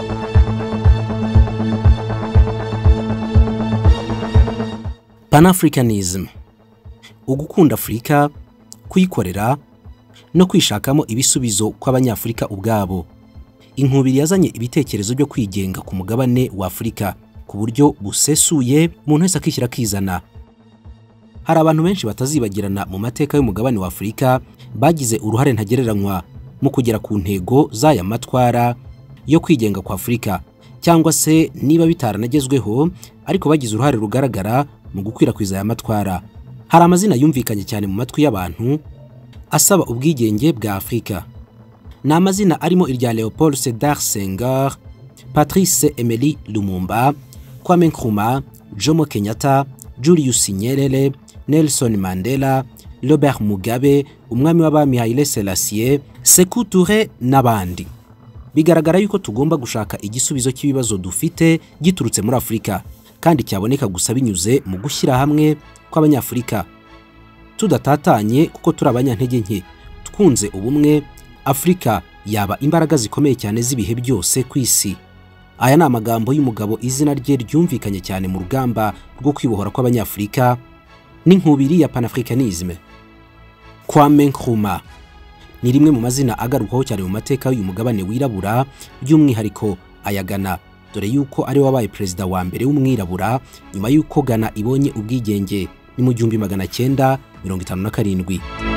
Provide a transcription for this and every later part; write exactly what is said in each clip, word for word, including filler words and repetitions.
Pan-Africanism, ugukunda Afrika, kuyikorera no kwishakamo ibisubizo kw'abanyafrika ubwabo. Inkubiri yazanye ibitekerezo byo kwigenga ku mugabane wa Afrika ku buryo busesuye, umuntu wese akishyira kizana. Hari abantu benshi batazibagirana mu mateka y'umugabane wa Afrika bagize uruhare ntagereranywa mu kugera ku ntego z'aya matwara yo kwigenga kwa Afrika, cyangwa se niba bitaranagezweho ariko bagize uruhare rugaragara mu gukwirakwiza aya matwara. Hari amazina yumvikanye cyane mu matwi y'abantu asaba ubwigenge bwa Afrika. Ni amazina arimo irya Leopold Sédar Senghor, Patrice Emery Lumumba, Kwame Nkrumah, Jomo Kenyatta, Julius Nyerere, Nelson Mandela, Robert Mugabe, umwami w'abami Haile Selassie, Sékou Touré n'abandi. Bigaragara yuko tugomba gushaka igisubizo cy'ibibazo dufite giturutse muri Afrika, kandi cyaboneka gusa binyuze mu gushyira hamwe kw'abanyafrika. Tudatatanye kuko turi abanyantege nke, twunze ubumwe, Afrika yaba imbaraga zikomeye cyane z'ibihe byose ku isi. Aya ni amagambo y'umugabo izina rye ryumvikanye cyane mu rugamba rwo kwibohora kw'abanyafrika n'inkubiri ya Pan-Africanism. Kwame Nkrumah ni rimwe mu mazina agarukwaho cyane mu mateka y'uyu mugabane wirabura, by'umwihariko aya Ghana, dore yuko ari wabaye perezida wa mbere w'umwirabura nyuma yuko Ghana ibonye ubwigenge ni mu gihumbi magana cyenda mirongo itanu na karindwi.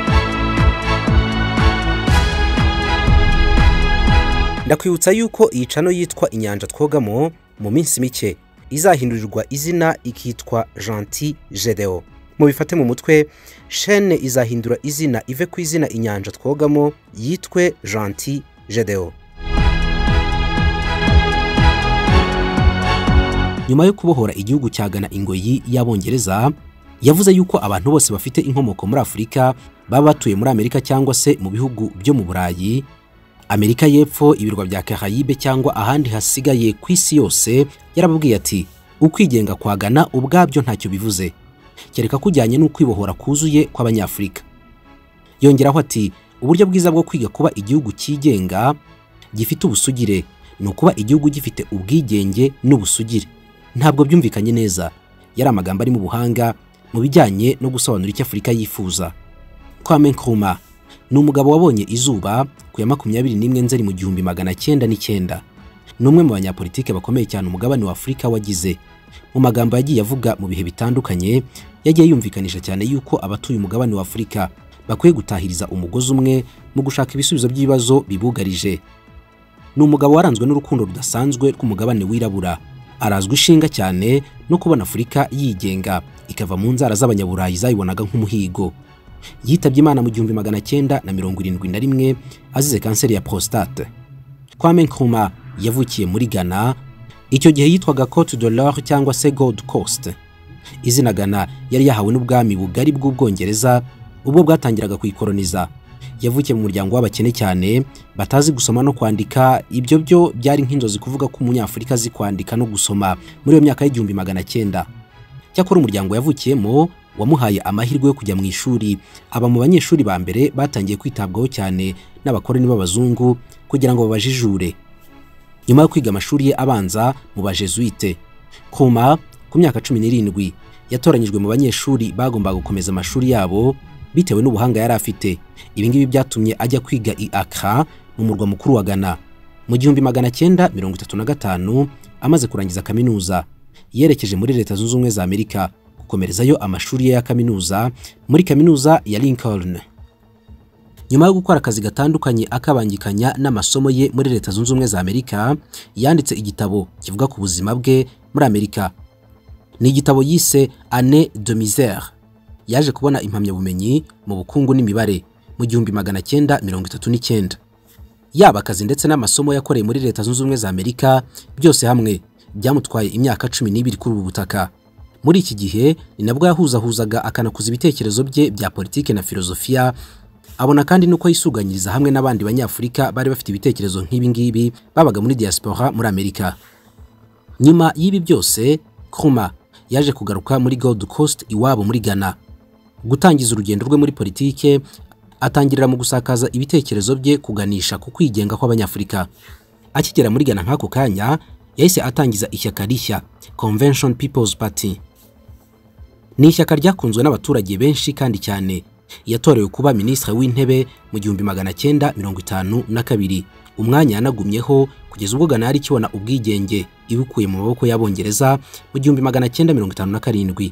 Ndakwibutsa yuko iyi channel yitwa Inyanja Twogamo mu minsi mike izahindurirwa izina ikitwa GENTIL GEDEON. Mu bifate mu mutwe, chaîne izahindura izina ive ku izina Inyanja Twogamo yitwe GENTIL GEDEON. Nyuma yo kubohora igihugu cya Ghana ingoyi y'Abongereza, yavuze yuko abantu bose bafite inkomoko muri Afrika baba batuye muri Amerika cyangwa se mu bihugu byo mu Burayi, Amerika y'Epfo, ibirwa bya Caraïbe cyangwa ahandi hasigaye ku isi yose. Yarababwiye ati ukwigenga kwa Ghana ubwabyo ntacyo bivuze, kereka kujyanye n'ukwibohora kuzuye kw'abanyafrika. Yongeraho ati uburyo bwiza bwo kwiga kuba igihugu cyigenga gifite ubusugire ni ukuba igihugu gifite ubwigenge n'ubusugire. Ntabwo byumvikanye neza, yari amagambo ari mu buhanga mu bijyanye no gusobanura icyo Afrika yifuza. Kwame Nkrumah ni umugabo wabonye izuba ku ya makumyabiri n'imwe Nzeri mu gihumbi magana cyenda n'icyenda. Ni umwe mu banyapolitike bakomeye cyane umugabane wa Afrika wagize. Mu magambo yagiye avuga mu bihe bitandukanye, yagiye yumvikanisha cyane yuko abatuye umugabane wa Afrika bakwiye gutahiriza umugozi umwe mu gushaka ibisubizo by'ibibazo bibugarije. Ni umugabo waranzwe n'urukundo rudasanzwe rw'umugabane wirabura. Arazwi ishinga cyane no kubona Afrika yigenga ikava mu nzara z'abanyaburayi zayibonaga nk'umuhigo. Yitabye Imana mu gihumbi magana cyenda na mirongo irindwi na rimwe azize kanseri ya prostate. Kwame Nkrumah yavukiye muri Ghana, icyo gihe yitwaga Côte de l'Or cyangwa se Gold Coast. Izina Ghana yari yahawe n'ubwami bugari bw'Ubwongereza ubwo bwatangiraga kuyikoloniza. Yavukiye mu muryango w'abakene cyane batazi gusoma no kwandika, ibyo byo byari nk'inzozi kuvuga ko umunyafrika azi kwandika no gusoma muri iyo myaka y'igihumbi magana cyenda. Cyakora umuryango yavukiyemo wamuhaye amahirwe yo kujya mu ishuri, aba mu banyeshuri ba mbere batangiye kwitabwaho cyane n'abakoroni b'abazungu kugira ngo babajijure. Nyuma yo kwiga amashuri ye abanza mu bajesuite, Nkrumah ku myaka cumi n'irindwi yatoranyijwe mu banyeshuri bagombaga gukomeza amashuri yabo bitewe n'ubuhanga yari afite. Ibi ngibi byatumye ajya kwiga i Accra mu murwa mukuru wa Ghana. Mu gihumbi magana cyenda mirongo itatu na gatanu amaze kurangiza kaminuza, yerekeje muri Leta Zunze Ubumwe za Amerika gukomerezayo amashuri ye ya kaminuza muri kaminuza ya Lincoln. Nyuma yo gukora akazi gatandukanye akabangikanya n'amasomo ye muri Leta Zunze Ubumwe za Amerika, yanditse igitabo kivuga ku buzima bwe muri Amerika. Ni igitabo yise Année de misère. Yaje kubona impamyabumenyi mu bukungu n'imibare mu gihumbi magana cyenda mirongo itatu n'icyenda. Yaba akazi ndetse n'amasomo yakoreye muri Leta Zunze Ubumwe za Amerika byose hamwe byamutwaye imyaka cumi n'ibiri kuri ubu butaka. Muri iki gihe ni nabwo yahuzahuzaga akanakuza ibitekerezo bye bya politike na filozofiya. Abona kandi nuko yisuganyiriza hamwe n'abandi banyafrika bari bafite ibitekerezo nk'ibi ngibi babaga muri diaspora muri Amerika. Nyuma y'ibi byose, Nkrumah yaje kugaruka muri Gold Coast iwabo muri Ghana. Gutangiza urugendo rwe muri politike, atangirira mu gusakaza ibitekerezo bye kuganisha ku kwigenga kw'abanyafrika. Akigera muri Ghana nk'ako kanya yahise atangiza ishyaka rishya Convention People's Party. Ni ishyaka ryakunzwe n'abaturage benshi kandi cyane. Yatorewe kuba minisitiri w'intebe mu gihumbi magana cyenda mirongo itanu na kabiri, umwanya yanagumyeho kugeza ubwo Ghana yari kibona ubwigenge ibukuye mu maboko y'Abongereza mu gihumbi magana cyenda mirongo itanu na karindwi.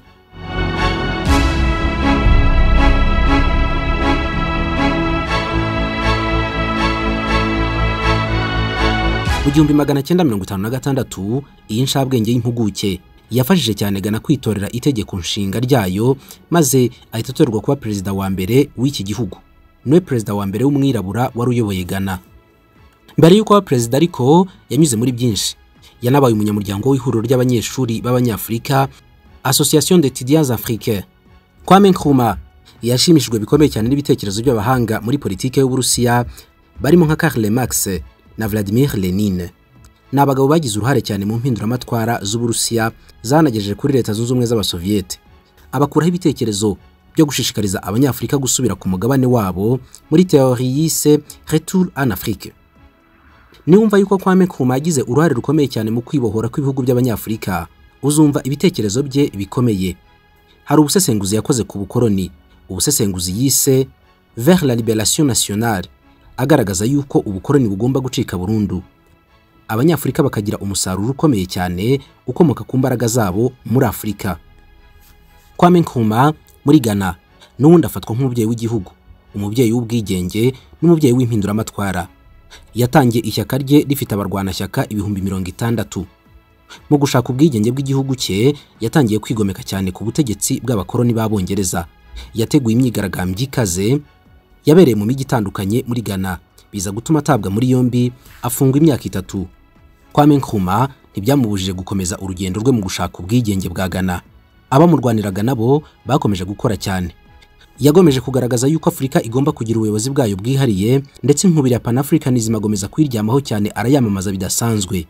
Mu gihumbi magana cyenda mirongo itanu na gatandatu iyi nshabwenge y'impuguke yafashije cyane Ghana kwitorera itegeko nshinga ryayo, maze ahita atorerwa kuba perezida wa mbere w'iki gihugu. Niwe perezida wa mbere w'umwirabura wari uyoboye Ghana. Mbere y'uko aba perezida ariko yanyuze muri byinshi. Yanabaye umunyamuryango w'ihuriro ry'abanyeshuri b'Abanyafrika, Association d'étudiants africains. Kwame Nkrumah yashimishijwe bikomeye cyane n'ibitekerezo by'abahanga muri politike y'Uburusiya barimo nka Karl Marx na Vladimir Lenin. Nabagabo bagize uruhare cyane mu mpinduramatwara z'Uburusiya zanagejeje kuri leta zunze ubumwe z'Abasoviete. Abakuraho ibitekerezo byo gushishikariza Abanyafrika gusubira ku mugabane wabo muri teori yise Retour en Afrique. Niwumva yuko Kwame Nkrumah yagize uruhare rukomeye cyane mu kwibohora kw'ibihugu by'Abanyafrika, uzumva ibitekerezo bye bikomeye. Hari ubusesenguzi yakoze ku bukoroni, ubusesenguzi yise Vers la libération nationale, agaragaza yuko ubukoroni bugomba gucika burundu, Abanyafrika bakagira umusaruro ukomeye cyane ukomoka ku mbaraga zabo muri Afrika. Kwame Nkrumah muri Ghana n'ubundi afatwa nk'umubyeyi w'igihugu, umubyeyi w'ubwigenge n'umubyeyi w'impinduramatwara. Yatangiye ishyaka rye rifite abarwanashyaka ibihumbi mirongo itandatu. Mu gushaka ubwigenge bw'igihugu cye yatangiye kwigomeka cyane ku butegetsi bw'abakoroni b'Abongereza. Yateguye imyigaragambyo ikaze yabereye mu mijyi itandukanye muri Ghana, biza gutuma atabwa muri yombi afungwa imyaka itatu. Kwame Nkrumah ntibyamubujije gukomeza urugendo rwe mu gushaka ubwigenge bwa Ghana. Abamurwaniraga nabo bakomeje gukora cyane. Yagomeje kugaragaza yuko Afrika igomba kugira ubuyobozi bwayo bwihariye, ndetse inkubiri ya Pan-Africanism agomeza kwiryamaho cyane, arayamamaza bidasanzwe.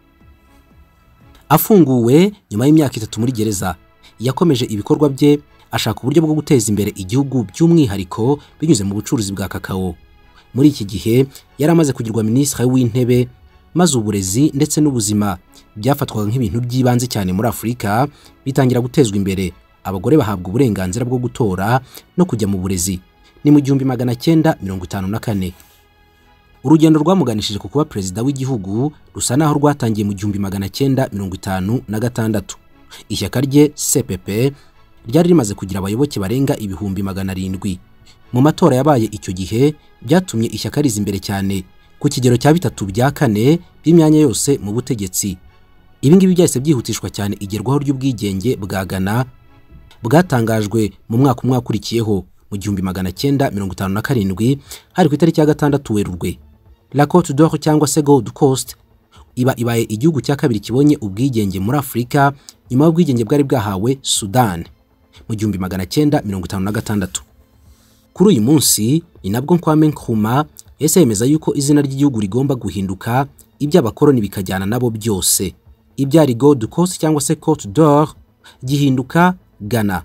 Afunguwe nyuma y'imyaka itatu muri gereza, yakomeje ibikorwa bye ashaka uburyo bwo guteza imbere igihugu by'umwihariko binyuze mu bucuruzi bwa kakao. Muri iki gihe yari amaze kugirwa minisitiri w'intebe, maze uburezi ndetse n'ubuzima byafatwaga nk'ibintu by'ibanze cyane muri Afrika bitangira gutezwa imbere. Abagore bahabwa uburenganzira bwo gutora no kujya mu burezi. Ni mu gihumbi magana cyenda mirongo itanu na kane. Urugendo rwamuganishije ku kuba perezida w'igihugu rusa naho rwatangiye mu gihumbi magana cyenda mirongo itanu na gatandatu. Ishyaka rye C P P ryari rimaze kugira abayoboke barenga ibihumbi magana arindwi. Mu matora yabaye icyo gihe byatumye ishyaka riza imbere cyane ku kigero cya bitatu bya kane by'imyanya yose mu butegetsi. Ibi ngibi byahise byihutishwa cyane igerwaho ry'ubwigenge bwa Ghana bwatangajwe mu mwaka umwe wakurikiyeho mu gihumbi magana cyenda mirongo itanu na karindwi, hari ku itariki ya gatandatu Werurwe. La Côte d'Or cyangwa se Gold Coast iba ibaye igihugu cya kabiri kibonye ubwigenge muri Afrika nyuma y'ubwigenge bwari bwahawe Sudan mu gihumbi magana cyenda mirongo itanu na gatandatu. Kuri uyu munsi ni nabwo Kwame Nkrumah yese yemeza yuko izina ry'igihugu rigomba guhinduka, iby'abakoroni bikajyana nabo byose. Ibyari Gold Coast cyangwa se Côte d'Or gihinduka Ghana.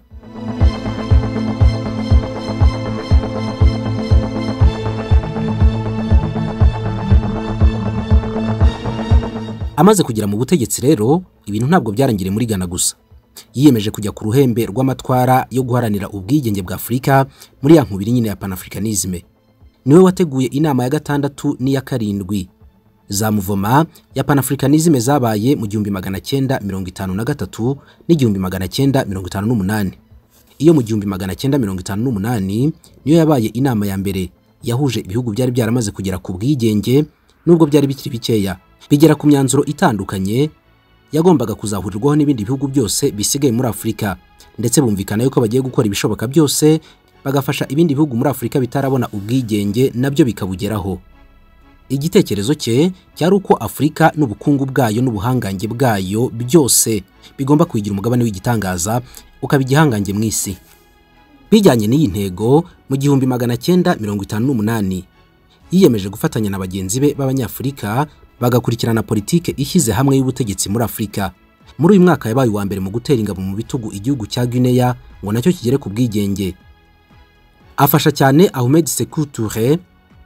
Amaze kugera mu butegetsi rero, ibintu ntabwo byarangire muri Ghana gusa. Yiyemeje kujya ku ruhembe rw'amatwara yo guharanira ubwigenge bwa Afrika muri ya nkubiri nyine ya Pan-Africanism. Niwe wateguye inama ya gatandatu n'iya karindwi za muvoma ya Pan-Africanism zabaye mu gihumbi magana cyenda mirongo itanu na gatatu n'igihumbi magana cyenda mirongo itanu n'umunani. Iyo mu gihumbi magana cyenda mirongo itanu n'umunani niyo yabaye inama ya mbere yahuje ibihugu byari byaramaze kugera ku bwigenge, nubwo byari bikiri bikeya, bigera ku myanzuro itandukanye yagombaga kuzahurirwaho n'ibindi bihugu byose bisigaye muri Afrika, ndetse bumvikana yuko bagiye gukora ibishoboka byose bagafasha ibindi bihugu muri Afrika bitarabona ubwigenge nabyo bikabugeraho. Igitekerezo cye cyari uko Afrika n'ubukungu bwayo n'ubuhangange bwayo byose bigomba kuyigira umugabane w'igitangaza ukaba igihangange mu isi. Bijyanye n'iyi ntego, mu gihumbi magana cyenda mirongo itanu n'umunani yiyemeje gufatanya na bagenzi be b'Abanyafrika bagakurikirana politike ishyize hamwe y'ubutegetsi muri Afrika. Muri uyu mwaka yabaye uwa mbere mu gutera ingabo mu bitugu igihugu cya Guinea ngo nacyo kigere ku bwigenge. Afasha cyane Ahmed Sékou Touré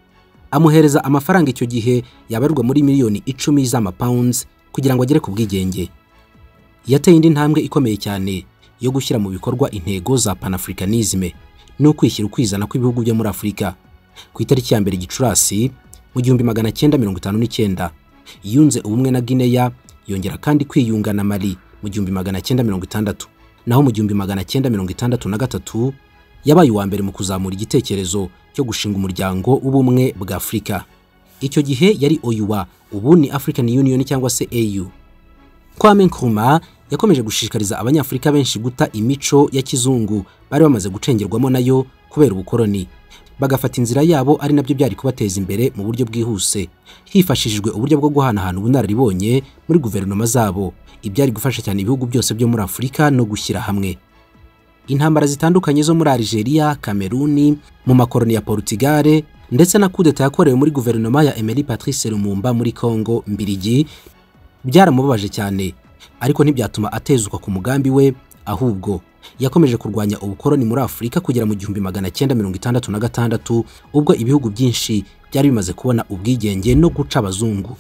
amuhereza amafaranga icyo gihe yabarwa muri miliyoni icumi z'amapounds kugira ngo agere ku bwigenge. Yateye indi ntambwe ikomeye cyane yo gushyira mu bikorwa intego za panafricanisme no kwishyira ukwizana kw'ibihugu byo muri Afrika. Ku itariki ya mbere Gicurasi mu gihumbi magana cyenda mirongo itanu n'icyenda yunze ubumwe na Guinea, yongera kandi kwiyunga na Mali mu gihumbi magana cyenda mirongo itandatu. Naho mu gihumbi magana cyenda mirongo itandatu na gatatu yabaye uwa mbere mu kuzamura igitekerezo cyo gushinga umuryango w'ubumwe bwa Afrika. Icyo gihe yari O U A, ubu ni African Union cyangwa se A U. Kwame Nkrumah yakomeje gushishikariza abanyafrika benshi guta imico ya kizungu bari bamaze gucengerwamo nayo kubera ubukoroni, bagafata inzira yabo, ari nabyo byari kubateza imbere mu buryo bwihuse hifashishijwe uburyo bwo guhanahana ubunararibonye muri guverinoma zabo. Ibyari gufasha cyane ibihugu byose byo muri Afrika no gushyira hamwe. Intambara zitandukanye zo muri Algeria, Cameroon, mu makoloni ya Portugal ndetse na kudeta yakorewe muri guverinoma ya Emery Patrice Lumumba muri Congo Mbirigi byaramubabaje cyane, ariko ntibyatuma atezuka ku mugambi we, ahubwo yakomeje kurwanya ubukoroni muri Afrika kugera mu gihumbi magana cyenda mirongo itandatu na gatandatu ubwo ibihugu byinshi byari bimaze kubona ubwigenge no guca abazungu.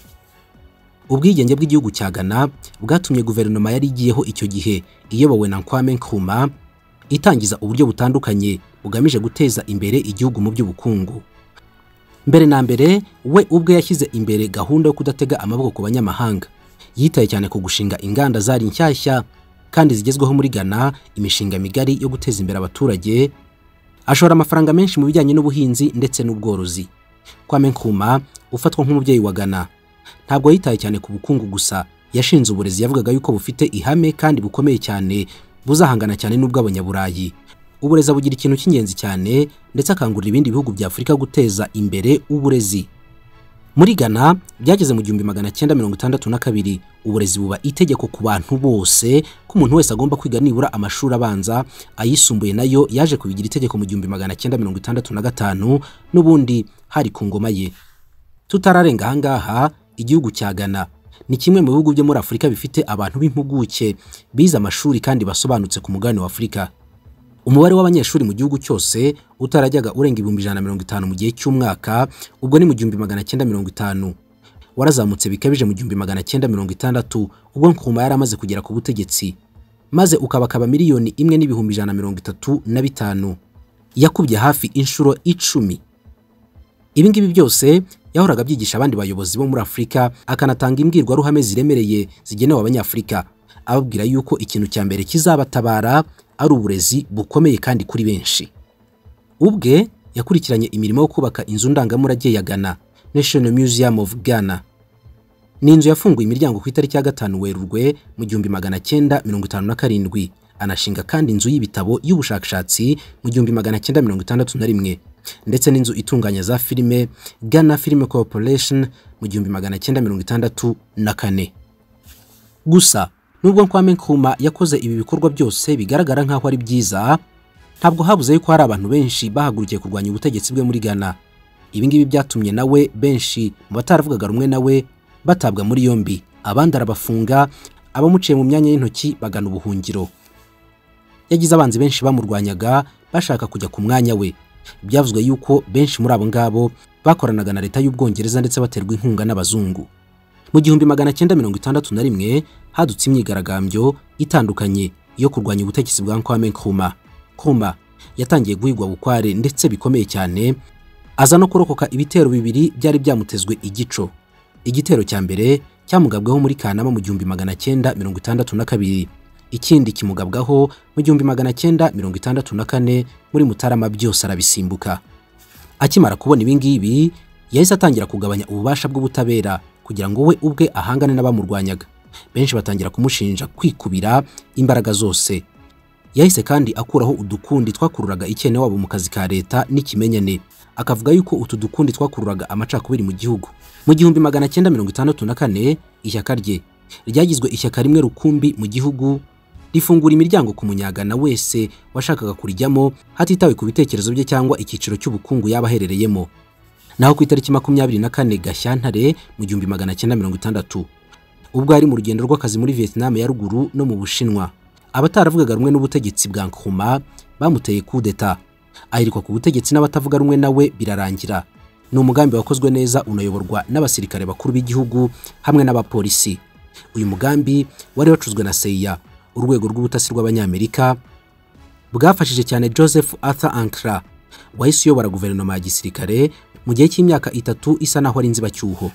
Ubwigenge bw'igihugu cya Ghana bwatumye guverinoma yari igiyeho icyo gihe iyobowe na Nkwame Nkrumah itangiza uburyo butandukanye bugamije guteza imbere igihugu mu by'ubukungu. Mbere na mbere we ubwe yashyize imbere gahunda yo kudatega amaboko ku banyamahanga. Yitaye cyane ku gushinga inganda zari nshyashya kandi zigezweho muri Ghana, imishinga migari yo guteza imbere abaturage. Ashora amafaranga menshi mu bijyanye n'ubuhinzi ndetse n'ubworozi. Kwame Nkrumah ufatwa nk'umubyeyi wa Ghana ntabwo yitaye cyane ku bukungu gusa, yashinze uburezi yavugaga yuko bufite ihame kandi bukomeye cyane buzahangana cyane n'ubw'abanyaburayi. Uburezi bugira ikintu cy'ingenzi cyane ndetse akangurira ibindi bihugu bya Afrika guteza imbere uburezi. Muri Ghana byageze mu gihumbi magana cyenda mirongo itandatu na kabiri uburezi buba itegeko ku bantu bose ko umuntu wese agomba kwiga nibura amashuri abanza, ayisumbuye nayo yaje kubigira itegeko mu gihumbi magana cyenda mirongo itandatu na gatanu n'ubundi hari ku ngoma ye. Tutararenga ahangaha, igihugu cya Ghana ni kimwe mu bihugu byo muri Afrika bifite abantu b'impuguke bize amashuri kandi basobanutse ku mugabane wa Afrika. Umubare w'abanyeshuri mu gihugu cyose utarajyaga urenga ibihumbi ijana na mirongo itanu mu gihe cy'umwaka, ubwo ni mu gihumbi magana cyenda mirongo itanu. Warazamutse bikabije mu gihumbi magana cyenda mirongo itandatu ubwo Nkrumah yari amaze kugera ku butegetsi, maze ukabakaba miliyoni imwe n'ibihumbi ijana na mirongo itatu na bitanu. Yakubye hafi inshuro icumi. Ibi ngibi byose yahoraga byigisha abandi bayobozi bo muri Afrika, akanatanga imbwirwaruhame ziremereye zigenewe abanyafrika, ababwira yuko ikintu cya mbere kizabatabara ari uburezi bukomeye kandi kuri benshi. Ubwe yakurikiranye imirimo yo kubaka inzu ndangamurage ya Ghana, National Museum of Ghana. Ni inzu yafunguye imiryango ku itariki ya gatanu Werurwe mu gihumbi magana cyenda mirongo itanu na karindwi. Anashinga kandi inzu y'ibitabo y'ubushakashatsi mu gihumbi magana cyenda mirongo itandatu na rimwe, ndetse n'inzu itunganya za filime Ghana Film Corporation mu gihumbi magana cyenda mirongo itandatu na kane. Gusa nubwo Kwame Nkrumah yakoze ibi bikorwa byose bigaragara nkaho ari byiza, ntabwo habuze yuko hari abantu benshi bahagurukiye kurwanya ubutegetsi bwe muri Ghana. Ibi ngibi byatumye nawe benshi mu bataravugaga rumwe nawe batabwa muri yombi, abandi arabafunga, abamuciye mu myanya y'intoki bagana ubuhungiro. Yagize abanzi benshi bamurwanyaga bashaka kujya ku mwanya we. Byavuzwe yuko benshi muri abo ngabo bakoranaga na leta y'Ubwongereza ndetse baterwa inkunga n'abazungu. Mu gihumbi magana cyenda mirongo itandatu na rimwe hadutse imyigaragambyo itandukanye yo kurwanya ubutegetsi bwa Nkwame Nkrumah. Nkrumah yatangiye guhigwa bukware ndetse bikomeye cyane, aza no kurokoka ibitero bibiri byari byamutezwe igico. Igitero cya mbere cyamugabweho muri Kanama mu gihumbi magana cyenda mirongo itandatu na kabiri, ikindi kimugabwaho mu gihumbi magana cyenda mirongo itandatu na kane muri Mutarama, byose arabisimbuka. Akimara kubona ibi ngibi yahise atangira kugabanya ububasha bw'ubutabera kugira ngo we ubwe ahangane n'abamurwanyaga. Benshi batangira kumushinja kwikubira imbaraga zose. Yahise kandi akuraho udukundi twakururaga ikene wabo mu kazi ka leta n'ikimenyane, akavuga yuko utu dukundi twakururaga amacakubiri mu gihugu. Mu gihumbi magana cyenda mirongo itandatu na kane ishyaka rye ryagizwe ishyaka rimwe rukumbi mu gihugu, rifungura imiryango ku munyagana wese washakaga kurijyamo hatitawe ku bitekerezo bye cyangwa ikiciro cy'ubukungu yaba aherereyemo. Naho ku itariki makumyabiri na kane Gashyantare mu gihumbi magana cyenda mirongo itandatu, ubwo ari mu rugendo rw'akazi muri Vietnam ya ruguru no mu Bushinwa, abataravugaga rumwe n'ubutegetsi bwa Nkrumah bamuteye kudeta, ahirikwa ku butegetsi n'abatavuga rumwe nawe birarangira. ni umugambi wakozwe neza unayoborwa n'abasirikare bakuru b'igihugu hamwe n'abapolisi. Uyu mugambi wari wacuzwe na C I A, urwego rw'ubutasi rw'abanyamerika, bwafashije cyane Joseph Arthur Ankara wahise uyobora guverinoma ya gisirikare mu gihe cy'imyaka itatu isa naho ari inzibacyuho.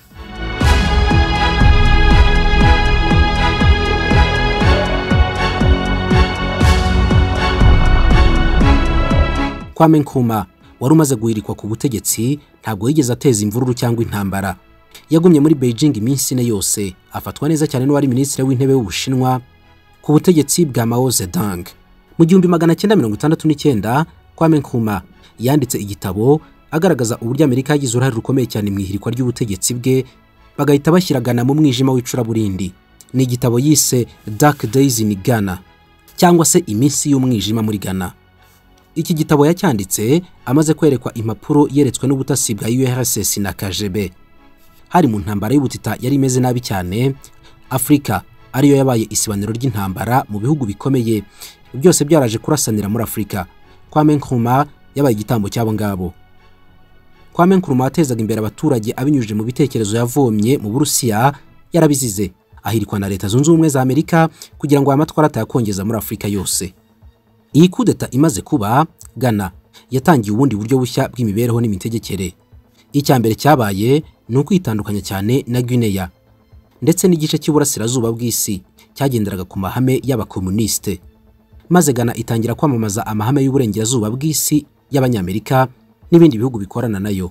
Kwame Nkrumah wari umaze guhirikwa ku butegetsi ntabwo yigeze ateza imvururu cyangwa intambara. Yagumye muri Beijing iminsi ine yose, afatwa neza cyane n'uwari minisitiri w'intebe w'Ubushinwa ku butegetsi bwa Mao Zedong. Mu gihumbi magana cyenda mirongo itandatu n'icyenda, Kwame Nkrumah yanditse igitabo agaragaza uburyo Amerika yagize uruhare rukomeye cyane mu ihirikwa ry'ubutegetsi bwe, bagahita bashyiragana mu mwijima w'icuraburindi. Ni igitabo yise Dark Days in Ghana, cyangwa se iminsi y'umwijima muri Ghana. Iki gitabo yacyanditse amaze kwerekwa impapuro yeretswe n'ubutasi bwa U R S S na K G B. Hari mu ntambara y'ubutita yari imeze nabi cyane, Afrika ariyo yabaye isibaniro ry'intambara mu bihugu bikomeye, byose byaraje kurasanira muri Afrika. Kwame Nkrumah yabaye igitambo cyabo ngabo. Kwame Nkrumah atezaga imbere abaturage abinyujije mu bitekerezo yavomye mu Burusiya, yarabizize ahirikwa na Leta Zunze Ubumwe za Amerika kugira ngo amatwara atayakongeza muri Afrika yose. Iyi kudeta imaze kuba, Ghana yatangiye ubundi buryo bushya bw'imibereho n'imitegekere. Icya mbere cyabaye ni ukwitandukanya cyane na Guinea, ndetse n'igice cy'uburasirazuba bw'isi cyagenderaga ku mahame y'abakomuniste. Maze Ghana itangira kwamamaza amahame y'uburengerazuba bw'isi y'abanyamerika n'ibindi bihugu bikorana nayo.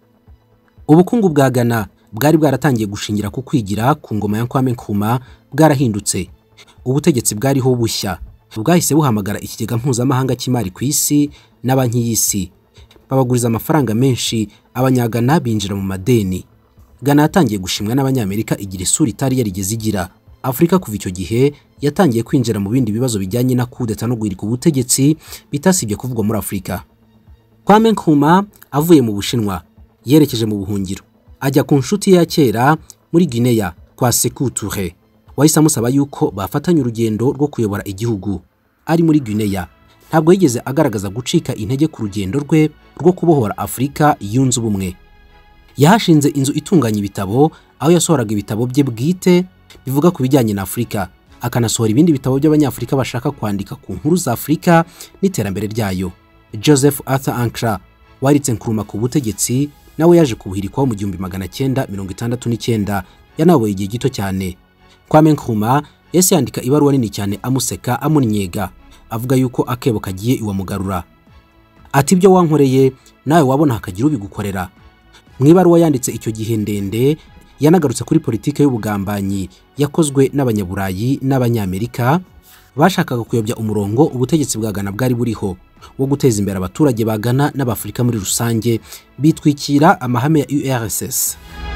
Ubukungu bwa Ghana bwari bwaratangiye gushingira ku kwigira ku ngoma ya Kwame Nkrumah bwarahindutse. Ubutegetsi bwariho bushya bwahise buhamagara ikigega mpuzamahanga cy'imari ku isi na banki y'isi, babaguriza amafaranga menshi, abanyagana binjira mu madeni. Ghana yatangiye gushimwa n'abanyamerika igira isura itari yarigeze igira. Afrika kuva icyo gihe yatangiye kwinjira mu bindi bibazo bijyanye na kudeta no guhirika ubutegetsi bitasibye kuvugwa muri Afrika. Kwame Nkrumah avuye mu Bushinwa yerekeje mu buhungiro, ajya ku nshuti ya kera muri Guinea kwa Sékou Touré, wahise amusaba yuko bafatanya urugendo rwo kuyobora igihugu. Ari muri Guinea ntabwo yigeze agaragaza gucika intege ku rugendo rwe rwo kubohora Afrika yunze ubumwe. Yahashinze inzu itunganya ibitabo, aho yasohoraga ibitabo bye bwite bivuga ku bijyanye na Afrika, akanasohora ibindi bitabo by'abanyafrika bashaka kwandika ku nkuru za Afrika n'iterambere ryayo. Joseph Arthur Ankara waritse Nkrumah ku butegetsi nawe yaje kubuhirikwaho mu gihumbi magana cyenda mirongo itandatu n'icyenda, yanaboye igihe gito cyane. Kwame Nkrumah yese yandika ibaruwa nini cyane amuseka amunyega, avuga yuko akebo kagiye iwamugarura. Ati ibyo wankoreye nawe wabona hakagira ubigukorera. Mu ibaruwa yanditse icyo gihe ndende yanagarutse kuri politike y'ubugambanyi yakozwe n'abanyaburayi n'abanyamerika bashakaga kuyobya umurongo ubutegetsi bwa Ghana bwari buriho wo guteza imbere abaturage ba Ghana n'Abafrika muri rusange, bitwikira amahame ya U R S S.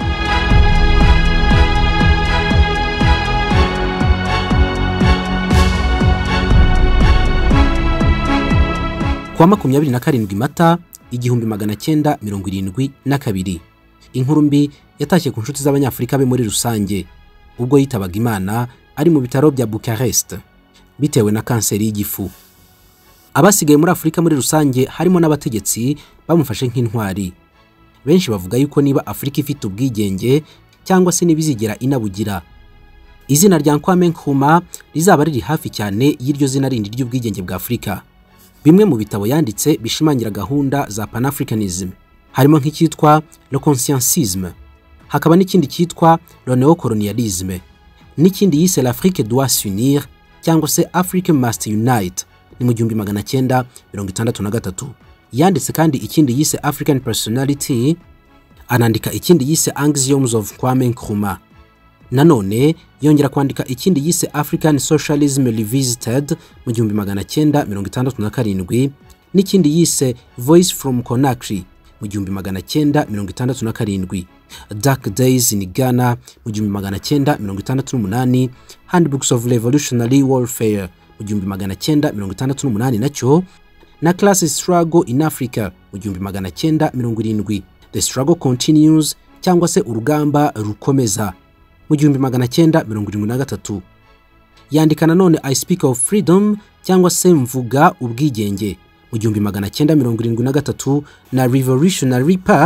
Kwa makumyabiri na karindwi Mata igihumbi magana cyenda mirongo irindwi na kabiri, inkuru mbi yatashye ku nshuti z'abanyafrika be muri rusange ubwo yitabaga Imana ari mu bitaro bya Bucharest bitewe na kanseri y'igifu. Abasigaye muri Afrika muri rusange harimo n'abategetsi bamufashe nk'intwari. Benshi bavuga yuko niba Afrika ifite ubwigenge cyangwa se nibizigera inabugira, izina rya Kwame Nkrumah rizaba riri hafi cyane y'iryo zina rindi ry'ubwigenge bwa Afrika. Bimwe mu bitabo yanditse bishimangira gahunda za Pan-Africanism harimo nk'icyitwa Le Consciencisme, hakaba n'ikindi cyitwa Le Néocolonialisme, n'ikindi yise L'Afrique doit s'unir cyangwa se Africa must unite, ni mu gihumbi magana cyenda mirongo itandatu na gatatu. Yanditse kandi ikindi yise African Personality, anandika ikindi yise Axioms of Kwame Nkrumah. Nanone yongera kwandika ikindi yise African Socialism Revisited mu gihumbi magana cyenda mirongo itandatu na karindwi, n'ikindi yise Voice from Conakry mu gihumbi magana cyenda mirongo itandatu na karindwi, Dark Days in Ghana mu gihumbi magana cyenda mirongo itandatu n'umunani, Handbooks of Revolutionary Warfare mu gihumbi magana cyenda mirongo itandatu n'umunani nacyo, na Class Struggle in Africa mu gihumbi magana cyenda mirongo irindwi, The Struggle Continues cyangwa se urugamba rukomeza mu gihumbi magana cyenda mirongo irindwi na gatatu. Yandika nanone I Speak of Freedom cyangwa se mvuga ubwigenge mu gihumbi magana cyenda mirongo irindwi na gatatu, na Revolutionary Path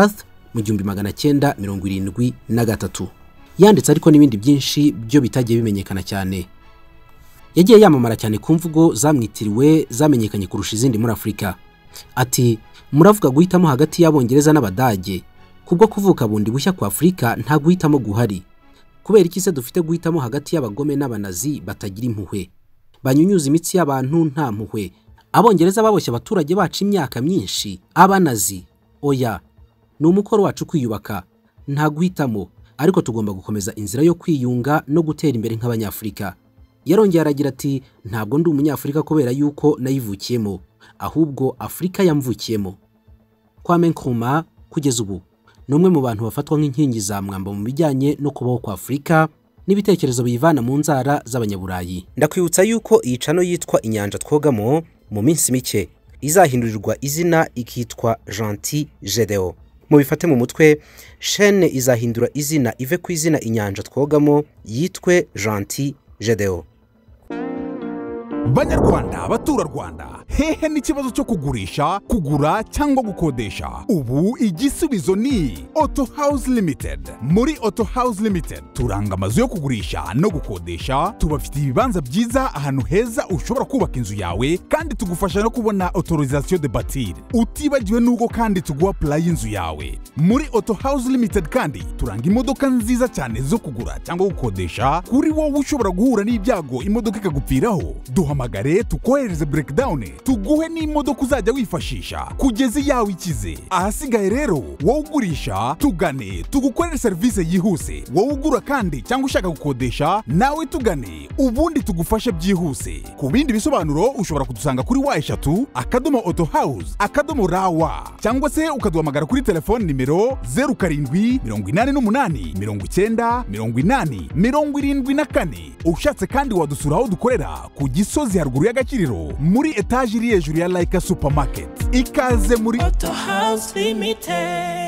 mu gihumbi magana cyenda mirongo irindwi na gatatu. Yanditse ariko n'ibindi byinshi byo bitagiye bimenyekana cyane. Yagiye yamamara cyane ku mvugo zamwitiriwe zamenyekanye kurusha izindi muri Afrika. Ati muravuga guhitamo hagati y'Abongereza n'Abadage, kubwo kuvuka bundi bushya kwa Afrika nta guhitamo guhari. Kubera iki se dufite guhitamo hagati y'abagome n'abanazi batagira impuhwe, banyunyuza imitsi y'abantu nta mpuhwe. Abongereza baboshye abaturage bacu imyaka myinshi, abanazi oya, ni umukoro wacu kwiyubaka, nta guhitamo, ariko tugomba gukomeza inzira yo kwiyunga no gutera imbere nk'Abanyafrika. Yarongeye aragira ati ntabwo ndi umunyafrika kubera yuko nayivukiyemo, ahubwo Afrika yamvukiyemo. Kwame Nkrumah kugeza ubu numwe mu bantu bafatwa nk'inkingi za mwamba mu bijyanye no kubaho kwa Afrika n'ibitekerezo biyivana mu nzara z'Abanyaburayi. Ndakwibutsa yuko iyi channel yitwa Inyanja Twogamo mu minsi mike izahindurirwa izina ikitwa GENTIL GEDEON. Mu bifate mu mutwe, chaîne izahindura izina ive ku izina Inyanja Twogamo yitwe GENTIL GEDEON. Banyarwanda, batura Rwanda, hehe n'ikibazo cyo kugurisha, kugura cyangwa gukodesha? Ubu igisubizo ni Auto House Limited. Muri Auto House Limited turanga amazu yo kugurisha no gukodesha, tubafitiye ibibanza byiza ahantu heza ushobora kubaka inzu yawe, kandi tugufasha no kubona autorisation de bâtir. Utibagiwe nuko kandi tuguha plan y'inzu yawe. Muri Auto House Limited kandi turanga imodoka nziza cyane zo kugura cyangwa gukodesha, kuri wowe ushobora guhura n'ibyago imodoka ikagupfiraho. Duhamagare tukohereze breakdown, tuguhe n'imodoka uzajya wifashisha kugeza yawe ikize. Ahasigaye rero wowe ugurisha tugane, tugukorere service yihuse. Wowe ugura kandi cyangwa ushaka gukodesha nawe tugane, ubundi tugufashe byihuse. Ku bindi bisobanuro ushobora kudusanga kuri wa eshatu akadomo auto house akadomo rawa, cyangwa se ukaduhamagara kuri telefone nimero zeru karindwi mirongo inani n'umunani mirongo icyenda mirongo inani mirongo irindwi na kane. Ushatse kandi wadusura aho dukorera ku Gisozi haruguru y'Agakiriro muri etage iri hejuru ya Like Supermarket. Ikaze muri Auto House Limited.